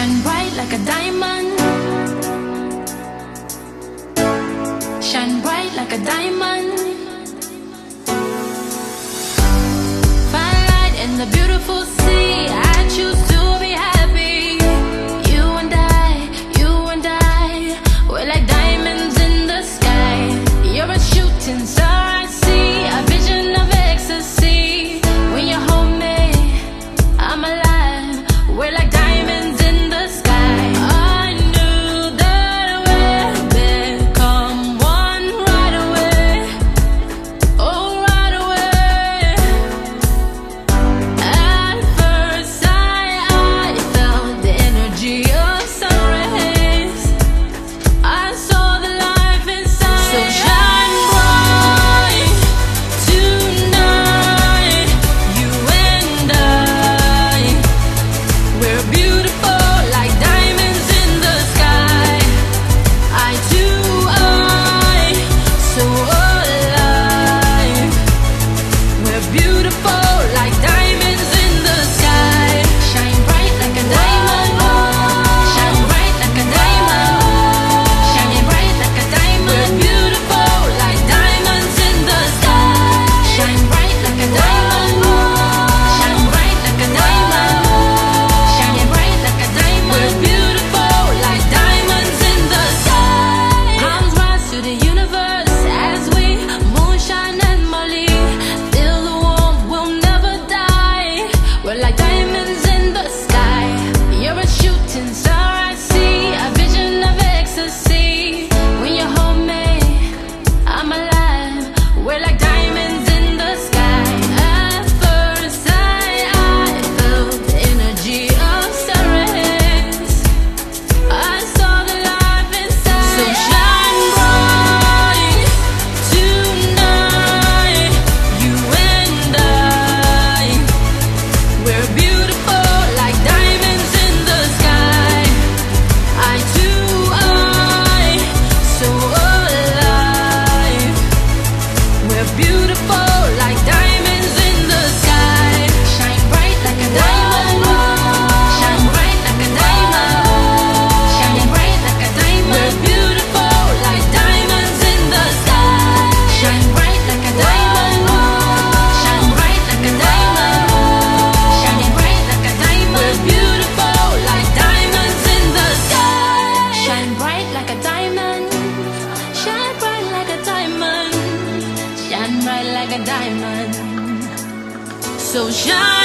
Shine bright like a diamond. Shine bright like a diamond. Find light in the beautiful sea. I choose to be happy. You and I, we're like diamonds in the sky. You're a shooting star I see, a vision of ecstasy. When you hold me, I'm alive. We're like diamonds in the sky. I knew that we'd become one right away. Oh, right away. At first sight, I felt the energy of sun rays. I saw the life inside. So shine bright tonight. You and I, we're beautiful like diamonds in the sky. Eye to eye, so alive. We're beautiful like diamonds in the sky. Shine bright like a diamond. Shine bright like a diamond. Shining bright like a diamond. We're beautiful like diamonds in the sky. Shine bright like a diamond. Shine bright like a diamond. Shining bright like a diamond. We're beautiful like diamonds in the sky. Palms rise to the universe as we moonshine and Molly. Feel the warmth, we'll never die. We're like diamonds in the sky. You're a shooting star I see, a vision of ecstasy. When you hold me, I'm alive. We're like diamonds in the sky. At first sight, I felt the energy of sun rays. I saw the life inside. So shine bright tonight. You and I, we're beautiful like diamonds in the sky. Eye to eye, so alive. We're beautiful like diamonds in the sky. Shine bright like a diamond. Shine bright like a diamond. Shining bright like a diamond. We're beautiful like diamonds in the sky. Shine bright like a diamond. Shine bright like a diamond. Shining bright like a diamond. We're beautiful like diamonds in the sky. Shine bright like a diamond. Shine bright like a diamond. Shine bright like a diamond. So shine